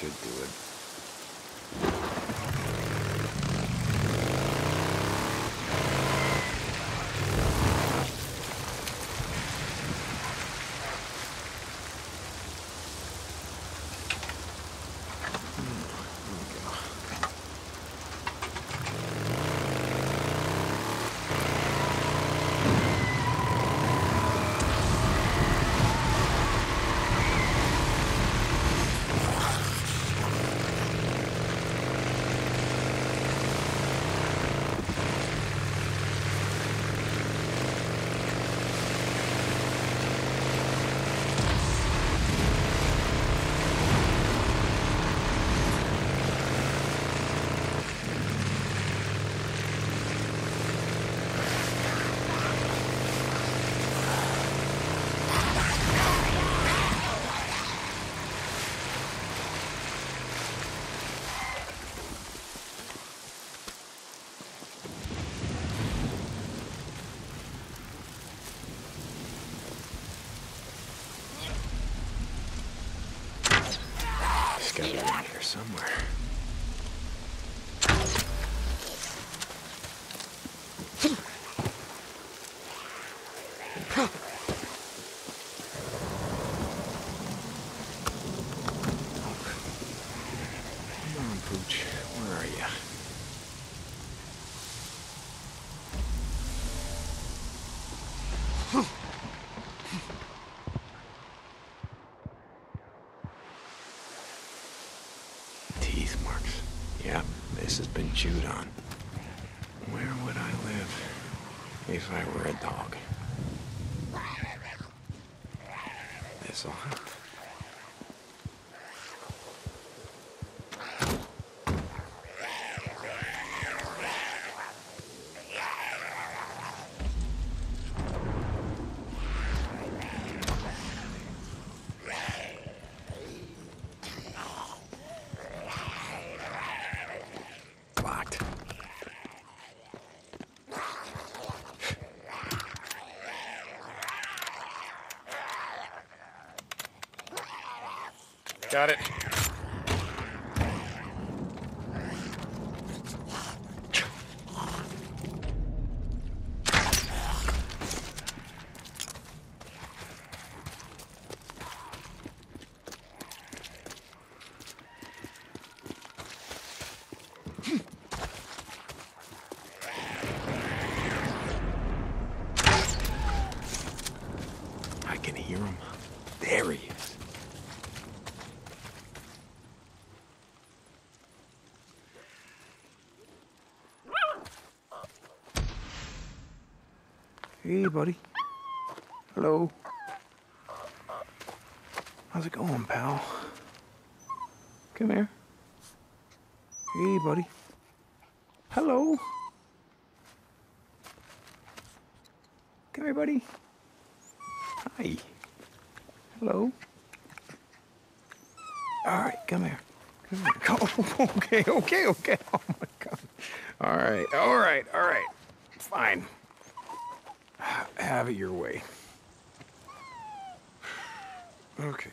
should do it. It's gotta be in here somewhere. Come on, Pooch. Where are you? Teeth marks. Yep, this has been chewed on. Where would I live if I were a dog? This'll help. Locked. Got it. I can hear him. There he is. Hey, buddy. Hello. How's it going, pal? Come here. Hey, buddy. Hello. Come here, buddy. Hi. Hello. All right, come here. Come here. Oh, okay. Oh, my God. All right. Fine. Have it your way. Okay.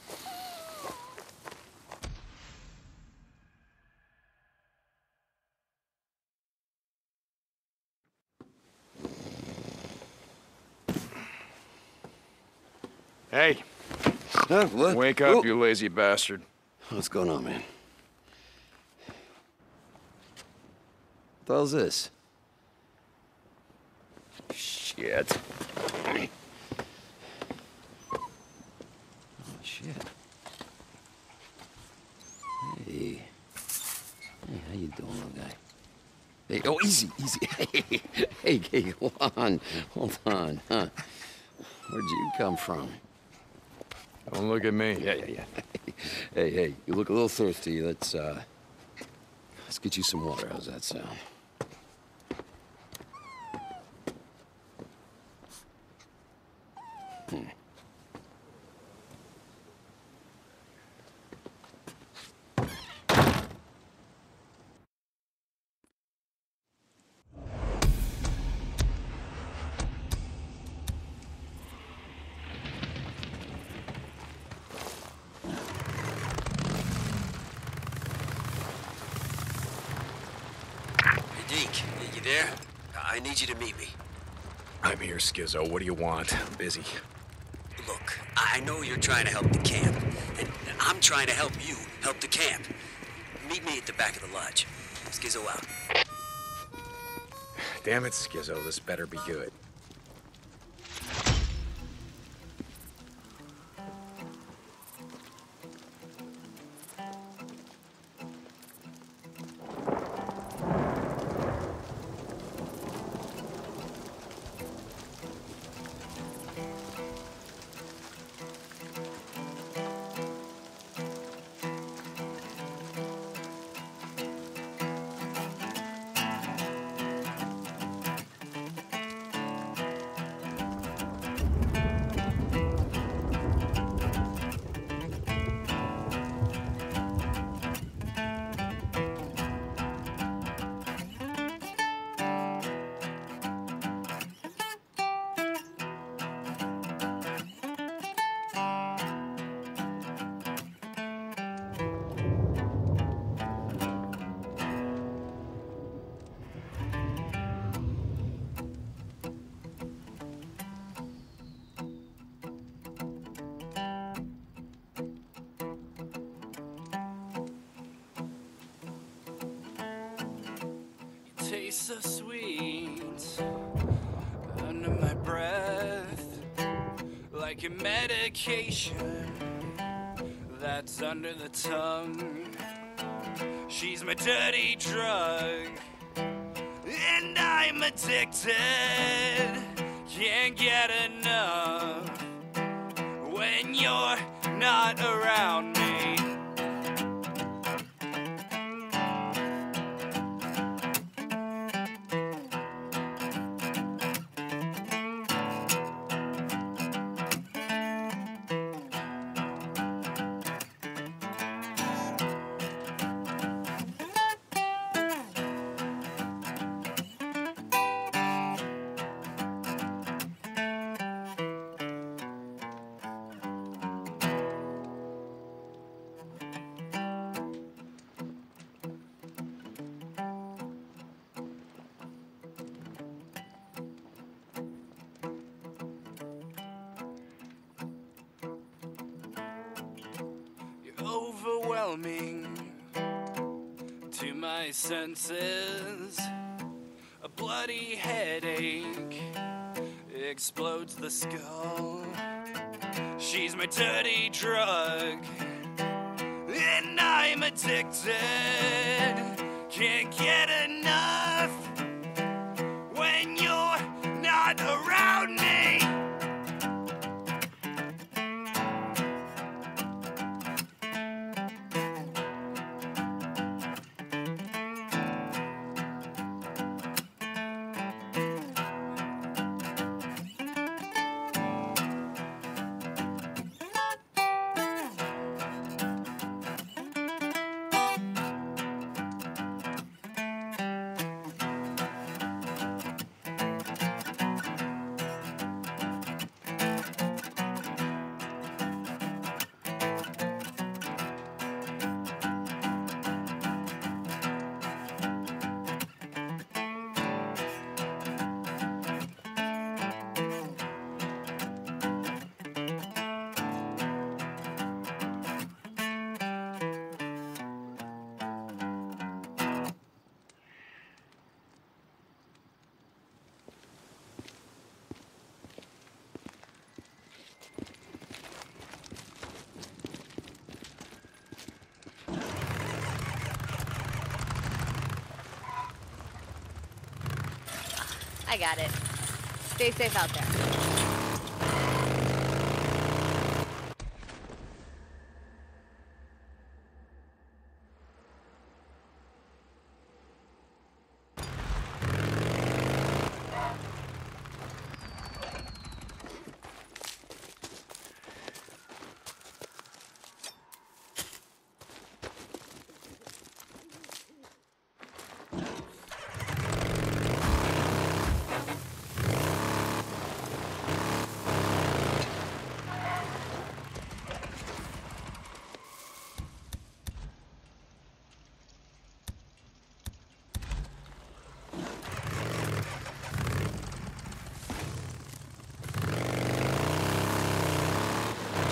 Hey, Huh? What? wake up, Oh. you lazy bastard. What's going on, man? What the hell's this? Shit. Oh, shit. Hey. Hey, how you doing, little guy? Hey, oh, easy. Hey, hold on, huh? Where'd you come from? Don't look at me. Yeah. Hey, you look a little thirsty. Let's get you some water. How's that sound? there? I need you to meet me. I'm here, Skizzo. What do you want? I'm busy. Look, I know you're trying to help the camp, and I'm trying to help you help the camp. Meet me at the back of the lodge. Skizzo out. Damn it, Skizzo. This better be good. Tastes so sweet under my breath, like a medication that's under the tongue. She's my dirty drug, and I'm addicted. Can't get enough when you're not around me. Overwhelming to my senses. A bloody headache explodes the skull. She's my dirty drug, and I'm addicted. Can't get enough when you're not around me. I got it. Stay safe out there.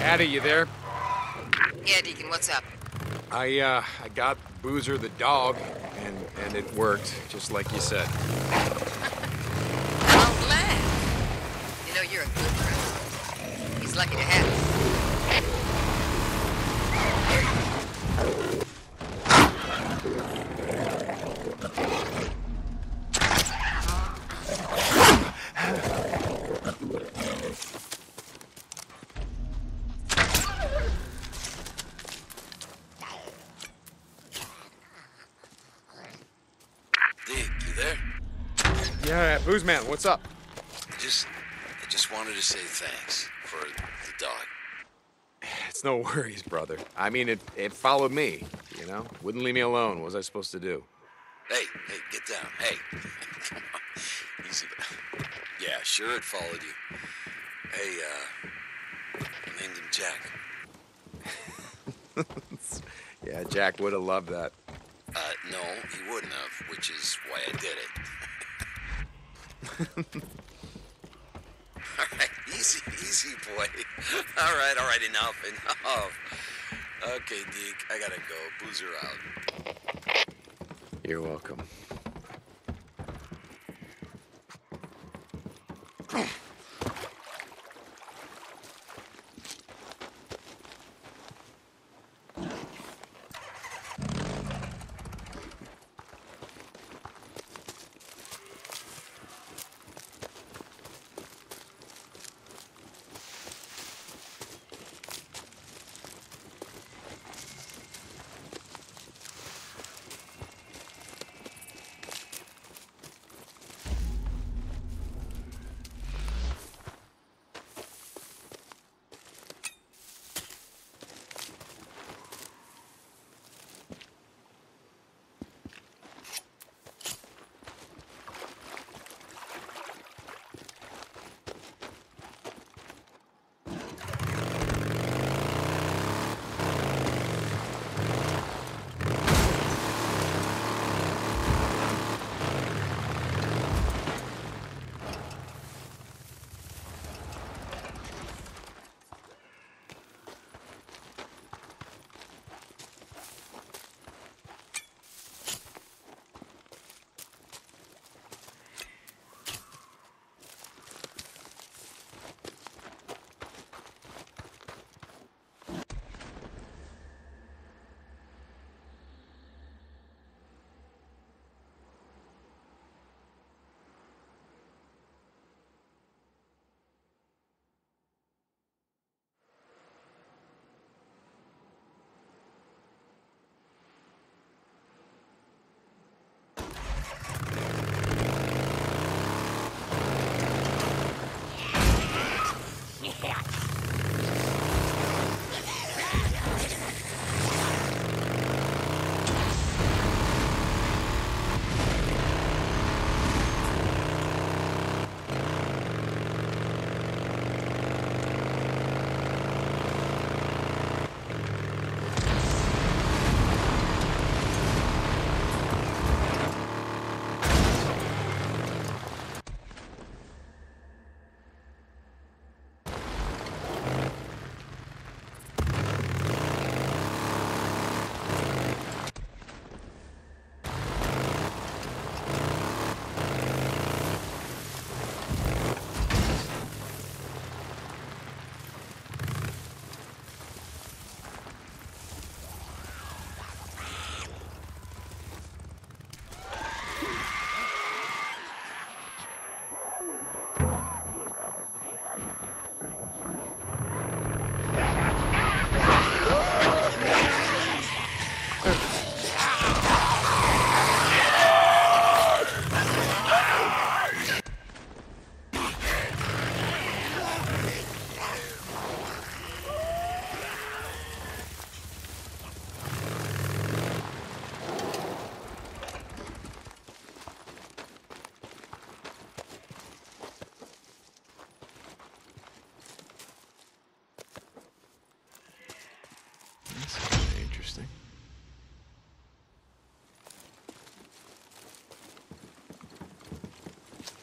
Addie, you there? Yeah, Deacon, what's up? I got Boozer the dog, and it worked, just like you said. I'm glad. You know, you're a good friend. He's lucky to have you. Dick, you there? Yeah, Booze Man, what's up? I just wanted to say thanks for the dog. It's no worries, brother. I mean, it followed me, you know? Wouldn't leave me alone. What was I supposed to do? Hey, get down. Hey. Come on. Easy. Yeah, sure it followed you. Hey, I named him Jack. Yeah, Jack would have loved that. No, he wouldn't have, which is why I did it. All right, easy, boy. All right, enough. Okay, Deke, I gotta go. Boozer out. You're welcome. Interesting.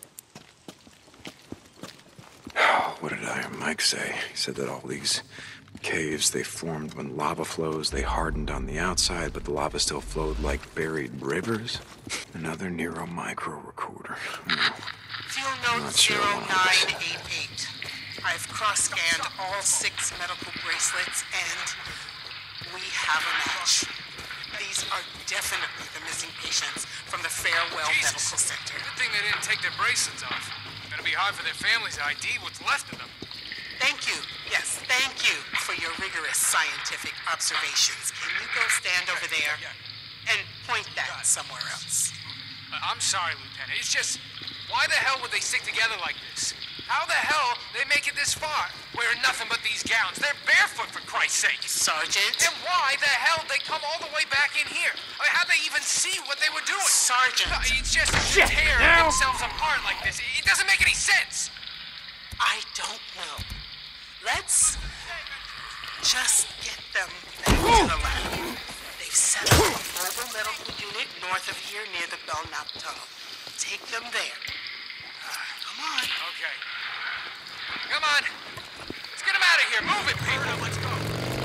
What did Iron Mike say? He said that all these Caves, they formed when lava flows. They hardened on the outside, but the lava still flowed like buried rivers. Another Nero micro recorder. Fuel Not note sure I want this. 0988. I've cross-scanned all 6 medical bracelets, and we have a match. These are definitely the missing patients from the Farewell Jesus. Medical Center. Good thing they didn't take their bracelets off. Gonna be hard for their families to ID what's left of them. Thank you. Yes, thank you for your rigorous scientific observations. Can you go stand over there and point that somewhere else? I'm sorry, Lieutenant. It's just, why the hell would they stick together like this? How the hell they make it this far, wearing nothing but these gowns? They're barefoot, for Christ's sake. Sergeant? And why the hell they come all the way back in here? I mean, how'd they even see what they were doing? Sergeant! It's just to tear themselves apart like this. It doesn't make any sense. I don't know. Let's just get them back to the lab. They've set up a mobile medical unit north of here near the Belknap Tunnel. Take them there. Come on. Okay. Come on. Let's get them out of here. Move it, people. Let's go.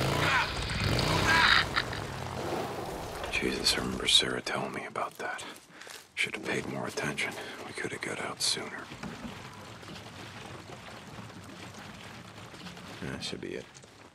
Move out. Jesus, I remember Sarah telling me about that. Should have paid more attention. We could have got out sooner. That should be it.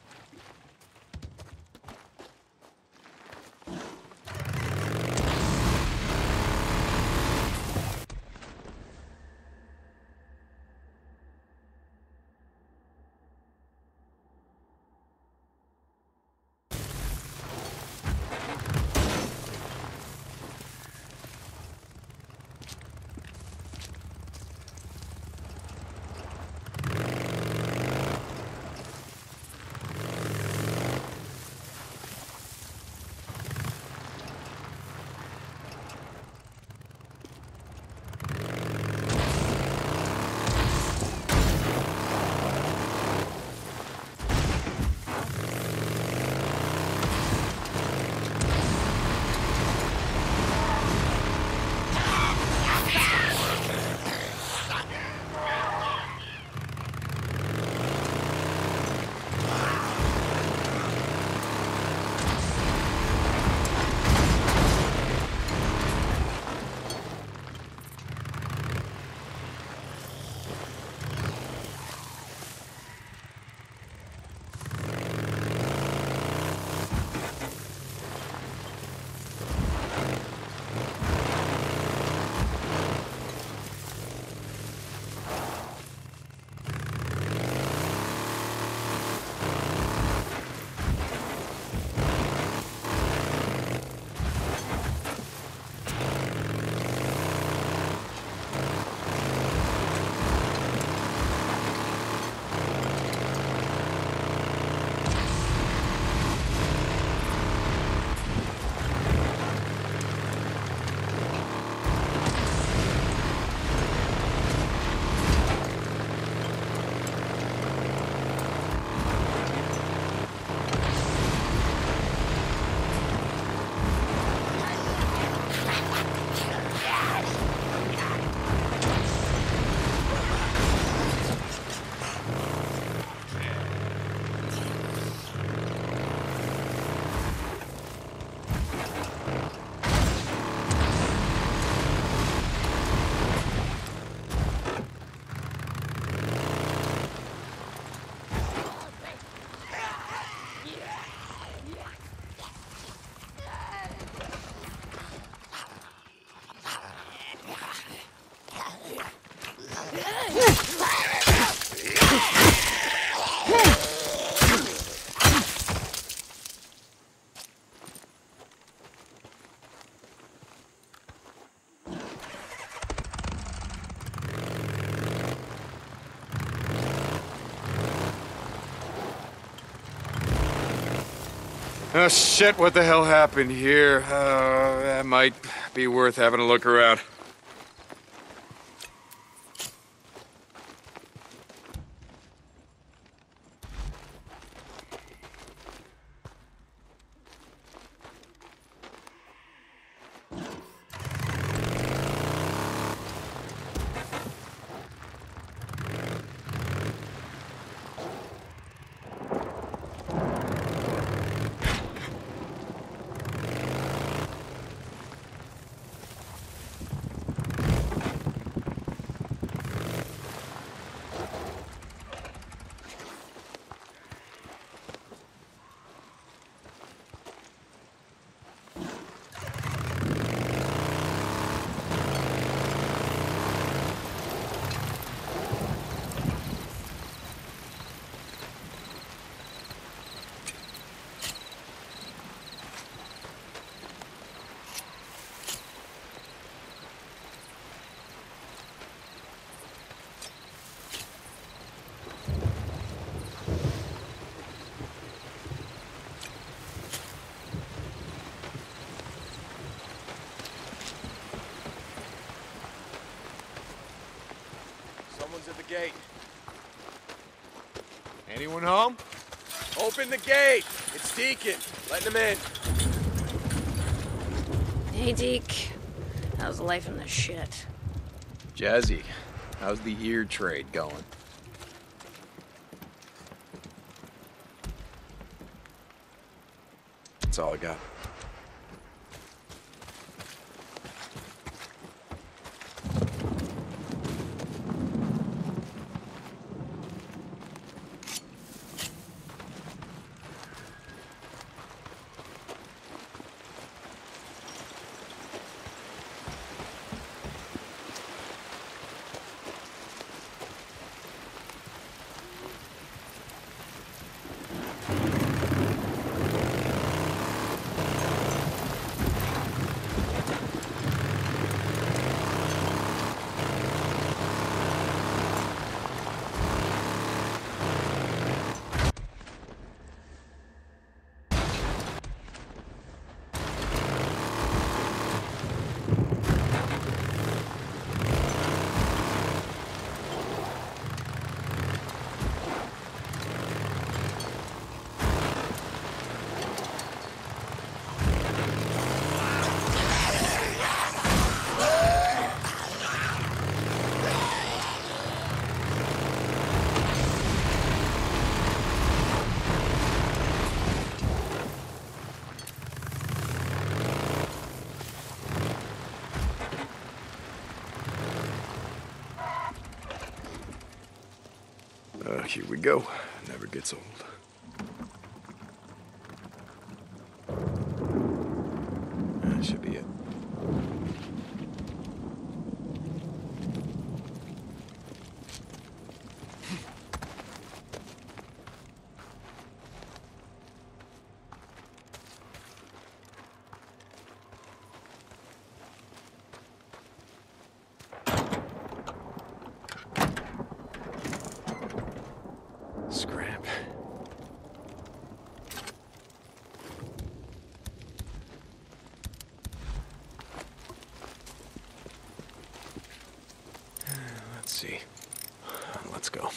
Oh, shit, what the hell happened here? That might be worth having a look around. Who's at the gate? Anyone home? Open the gate! It's Deacon. Letting him in. Hey, Deke. How's life in the shit? Jazzy, how's the ear trade going? That's all I got. Here we go. Never gets old. That should be it. Scrap. Let's see. Let's go.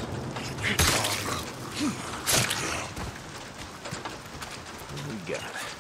We got it.